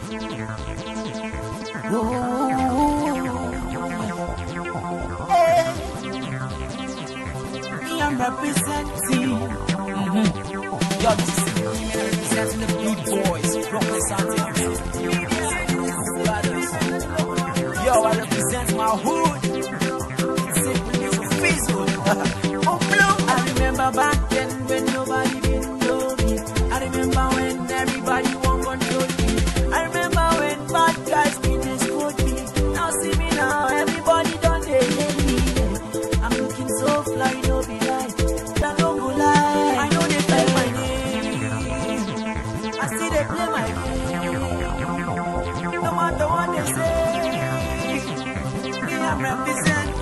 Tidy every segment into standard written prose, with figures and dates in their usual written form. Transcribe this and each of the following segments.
Me, I'm representing. Yo, this is representing the big boys. Brooklyn Sound. Yo, I represent my hood. Simply as a fizzle. Oh, blue. I remember back then when nobody didn't know me. I remember when everybody won't control me. I remember when bad guys didn't scold me. Now see me now, everybody done they hate me. I'm looking so fly, no be right. That no go lie. I know they play my name. I see they play my game. No matter what they say, me I'm representing.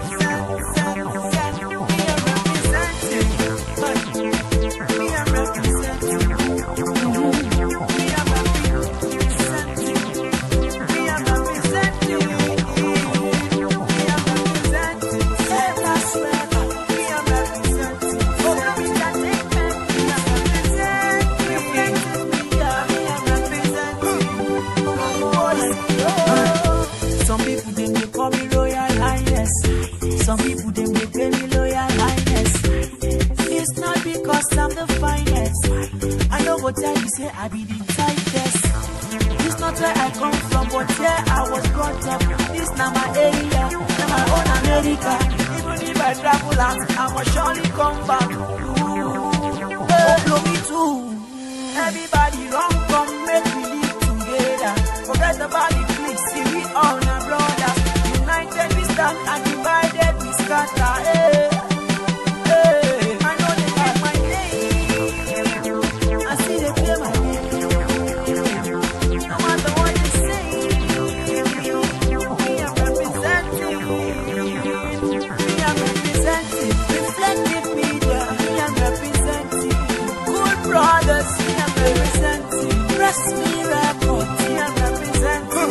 Some people they call me Royal Highness. Some people they pay me Royal Highness. It's not because I'm the finest. I know what tell you say I be the tightest. It's not where I come from, but here I was brought up. This now my area, now my own America. Even if I travel out, I must surely come back. Oh, blow me too. Everybody run, come make we live together. Forget about the clique, see we all now brothers. United we stand and divided we scatter. Hey, hey. I know they like my name. I see they play my name. No matter what they say, me I'm representing. Me I'm representing. Reflective media. Me I'm representing. Good brothers. Me I'm representing. Press me record. Me I'm representing.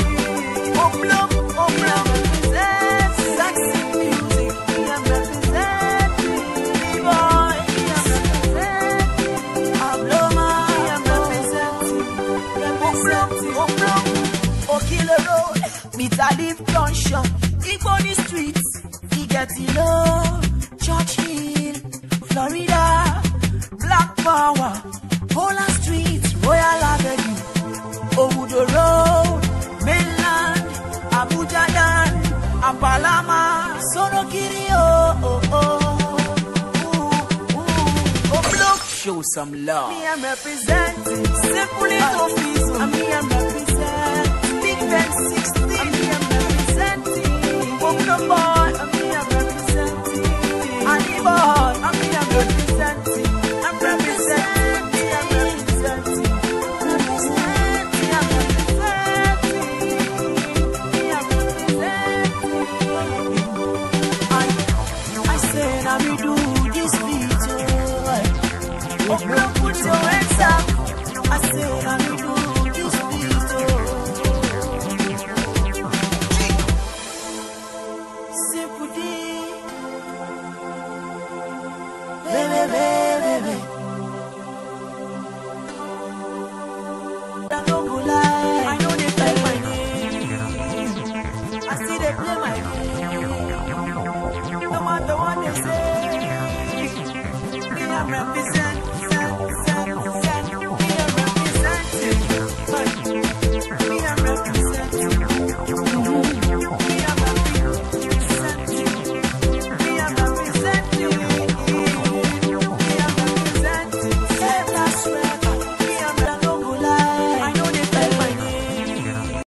Meet a live junction, Igbo streets, Igetilo, Church Hill, Florida, Black Power, Holland Street, Royal Avenue, Owudo Road, Mainland, Abuja Dan, Apalama, Sonokiri, Block, show some love. Me I'm representing, simply to peace, me I'm representing.